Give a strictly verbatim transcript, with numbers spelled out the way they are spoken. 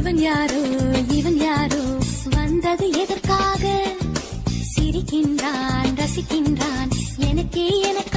இவன் யாரோ இவன் யாரோ வந்தது எதற்காக சிரிக்கின்றான் ரசிக்கின்றான் எனக்கே எனக்கு